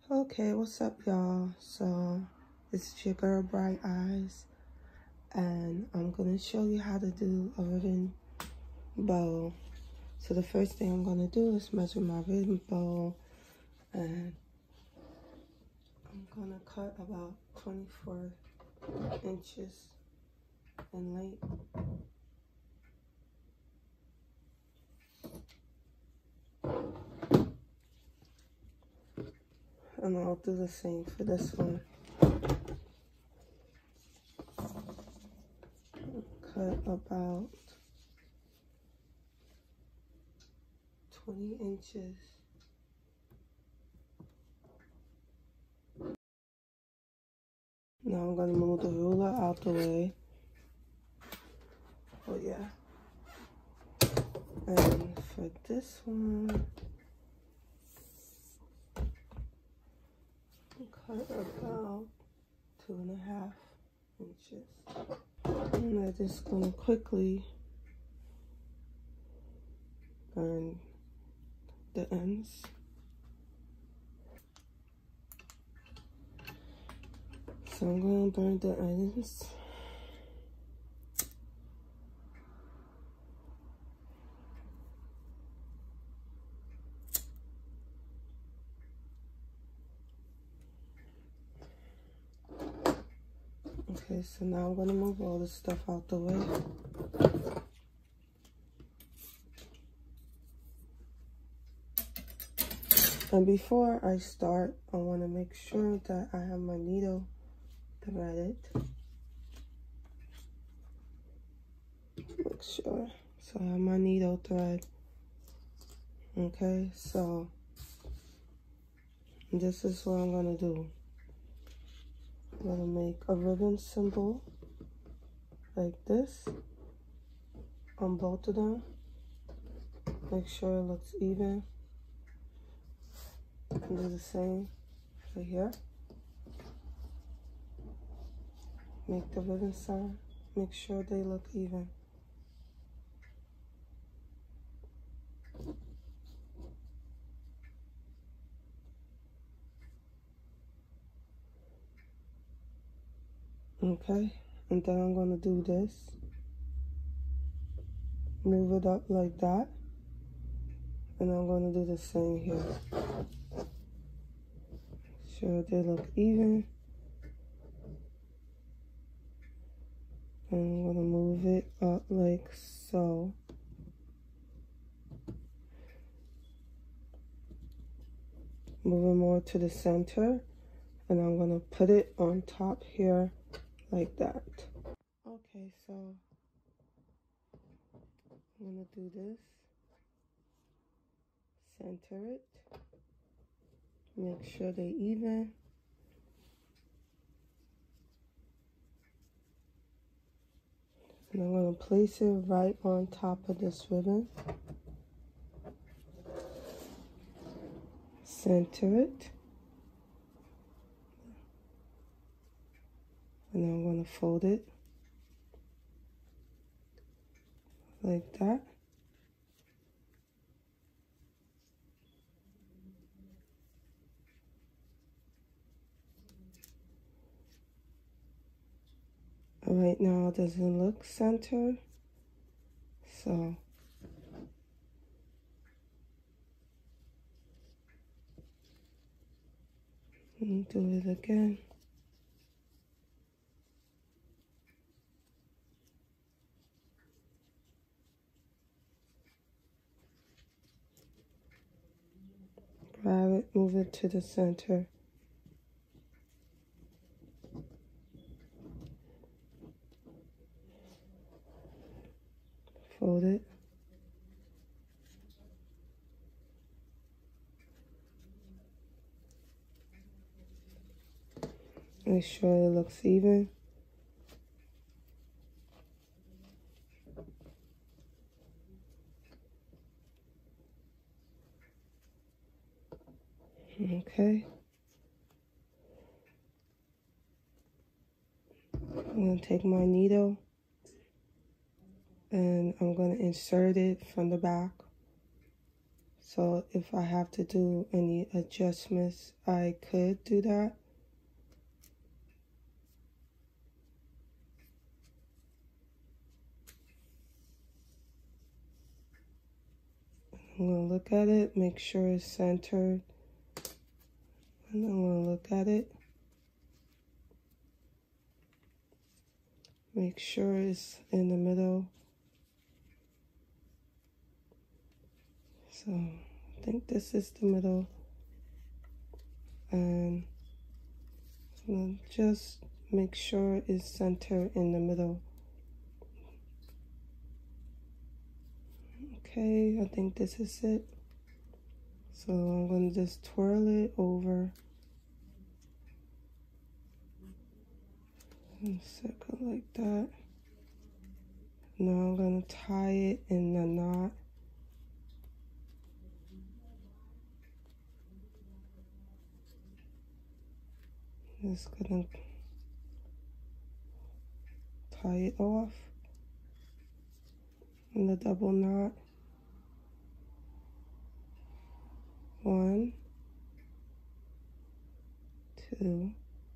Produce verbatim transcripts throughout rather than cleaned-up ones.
Okay, what's up, y'all? So this is your girl Bright Eyes, and I'm gonna show you how to do a ribbon bow. So the first thing I'm gonna do is measure my ribbon bow, and I'm gonna cut about twenty-four inches in length. And I'll do the same for this one. Cut about twenty inches. Now I'm gonna move the ruler out the way. Oh yeah. And for this one, cut about two and a half inches. And I'm just gonna quickly burn the ends. So I'm gonna burn the ends. Okay, so now I'm gonna move all this stuff out the way. And before I start, I want to make sure that I have my needle threaded. Make sure. So I have my needle thread. Okay, so this is what I'm gonna do. I'm gonna make a ribbon symbol like this on both of them. Make sure it looks even. And do the same for here. Make the ribbon sign. Make sure they look even. Okay, and then I'm gonna do this. Move it up like that. And I'm gonna do the same here. Sure they look even. And I'm gonna move it up like so. Move it more to the center. And I'm gonna put it on top here like that. Okay, so I'm gonna do this. Center it. Make sure they even. And I'm going to place it right on top of this ribbon. Center it. And I'm going to fold it like that. Right now it doesn't look centered, so do it again. Grab it, move it to the center. Fold it. Make sure it looks even. Okay. I'm going to take my needle and I'm going to insert it from the back. So if I have to do any adjustments, I could do that. I'm going to look at it, make sure it's centered. And I'm going to look at it. Make sure it's in the middle. So I think this is the middle. And I'm going to just make sure it's centered in the middle. Okay, I think this is it. So I'm going to just twirl it over. And circle like that. Now I'm going to tie it in a knot. Just gonna tie it off in the double knot. One, two,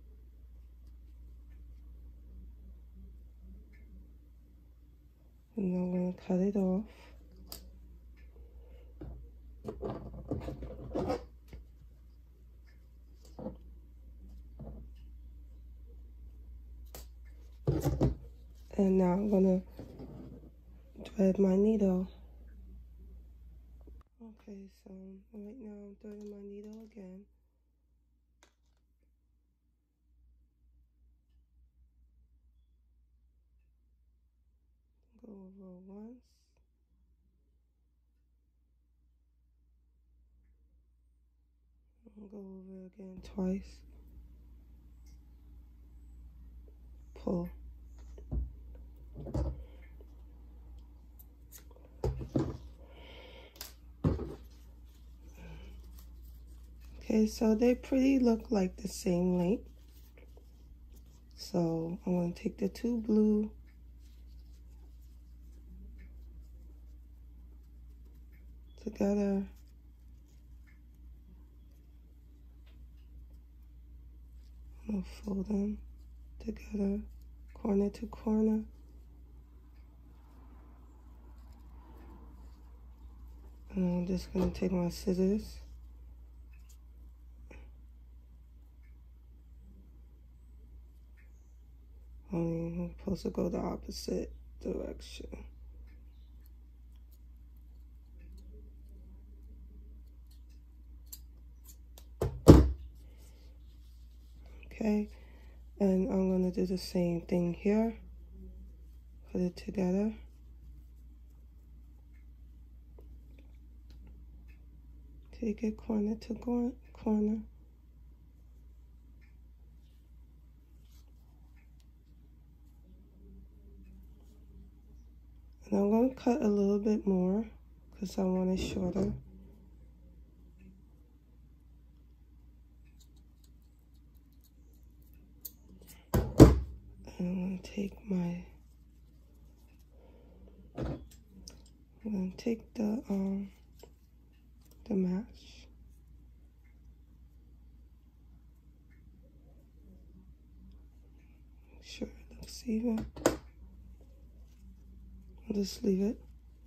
and I'm gonna cut it off. And now I'm gonna thread my needle. Okay, so right now I'm threading my needle again. Go over once. And go over again twice. Pull. Okay, so they pretty look like the same length. So I'm going to take the two blue together. I'm going to fold them together, corner to corner. And I'm just going to take my scissors. Only I'm supposed to go the opposite direction. Okay, and I'm going to do the same thing here. Put it together. Take it corner to corner. And I'm going to cut a little bit more because I want it shorter. And I'm going to take my, I'm going to take the, um, the match. Make sure it looks even. I'll just leave it.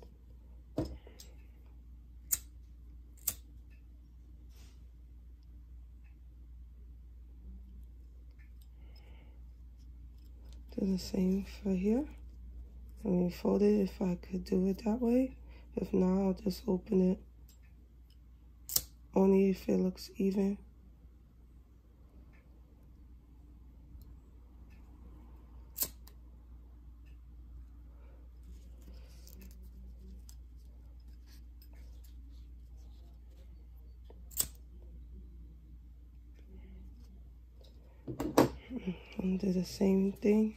Do the same for here. I mean, fold it if I could do it that way. If not, I'll just open it. Only if it looks even. And do the same thing.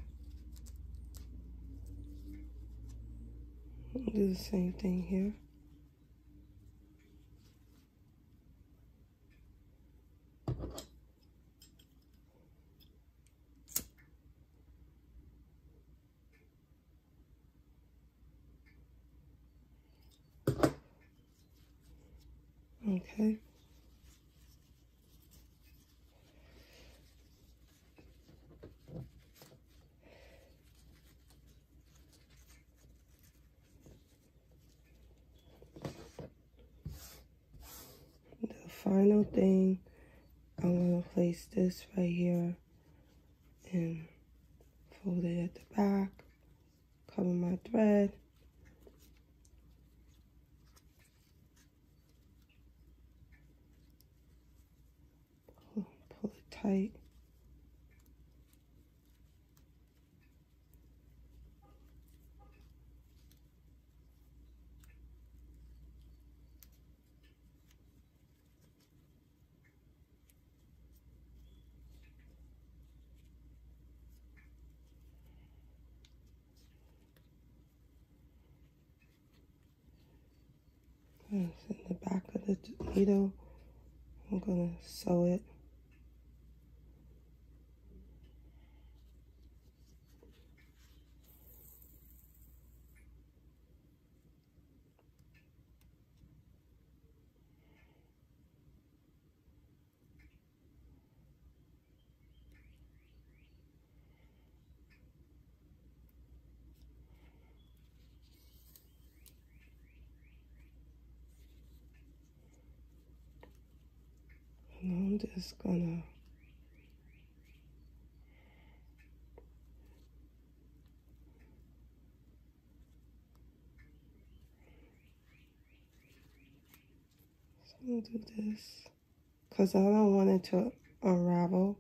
Do the same thing here. Okay. The final thing, I'm going to place this right here and fold it at the back, cover my thread. Pull, pull it tight. In the back of the needle, I'm going to sew it. And I'm just going to I'm gonna do this because I don't want it to unravel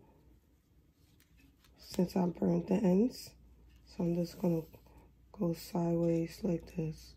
since I burned the ends. So I'm just gonna go sideways like this.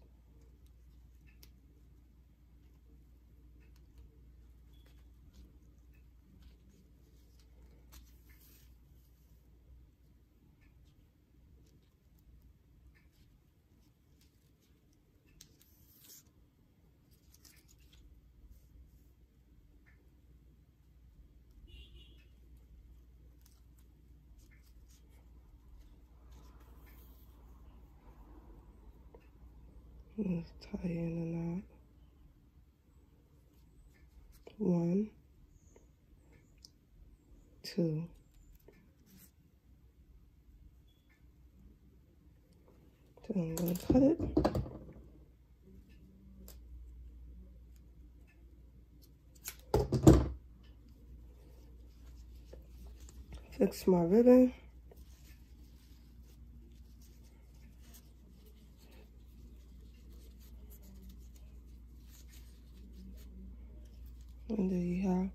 Let's tie in a knot. One, two. Then I'm going to cut it. Fix my ribbon. And there you have.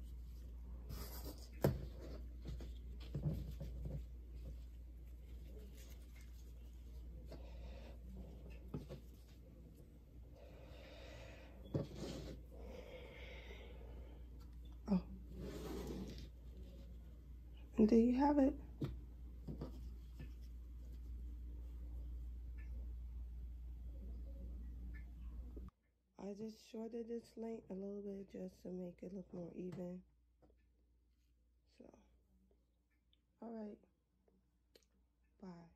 Oh. And there you have it. I just shorted this length a little bit just to make it look more even. So, all right. Bye.